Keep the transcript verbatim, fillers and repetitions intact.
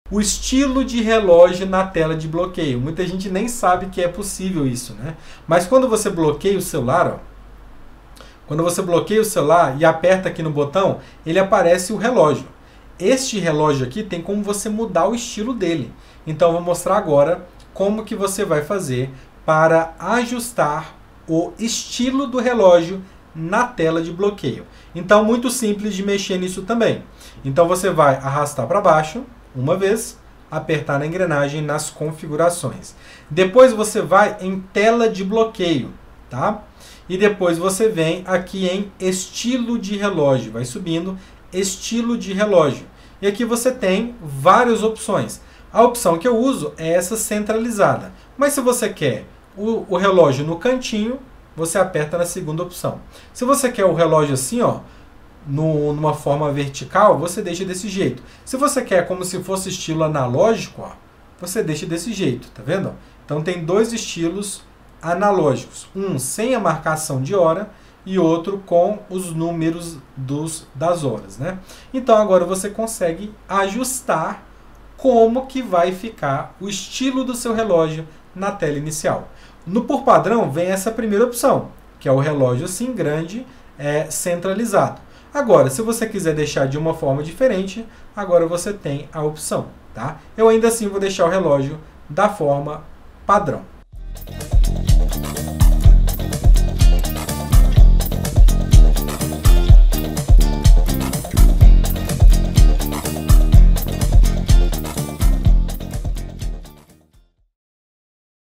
o estilo de relógio na tela de bloqueio. Muita gente nem sabe que é possível isso, né? Mas quando você bloqueia o celular, ó, quando você bloqueia o celular e aperta aqui no botão, ele aparece o relógio. Este relógio aqui tem como você mudar o estilo dele. Então eu vou mostrar agora como que você vai fazer para ajustar o estilo do relógio na tela de bloqueio. Então, muito simples de mexer nisso também. Então você vai arrastar para baixo uma vez, apertar na engrenagem nas configurações. Depois você vai em tela de bloqueio, tá? E depois você vem aqui em estilo de relógio, vai subindo, estilo de relógio. E aqui você tem várias opções. A opção que eu uso é essa centralizada. Mas se você quer o, o relógio no cantinho, você aperta na segunda opção. Se você quer o relógio assim, ó, no, numa forma vertical, você deixa desse jeito. Se você quer como se fosse estilo analógico, ó, você deixa desse jeito, tá vendo? Então tem dois estilos analógicos, um sem a marcação de hora e outro com os números dos, das horas, né? Então agora você consegue ajustar como que vai ficar o estilo do seu relógio na tela inicial. No por padrão vem essa primeira opção, que é o relógio assim grande, é, centralizado. Agora, se você quiser deixar de uma forma diferente, agora você tem a opção, tá? Eu ainda assim vou deixar o relógio da forma padrão.